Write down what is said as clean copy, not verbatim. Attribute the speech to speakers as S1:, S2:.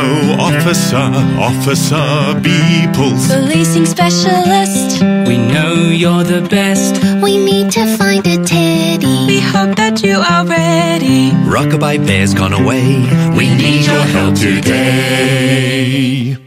S1: Hello, officer, Officer Beeples.
S2: Policing specialist.
S3: We know you're the best.
S2: We need to find a teddy.
S4: We hope that you are ready.
S5: Rockabye Bear's gone away.
S1: We need your help today.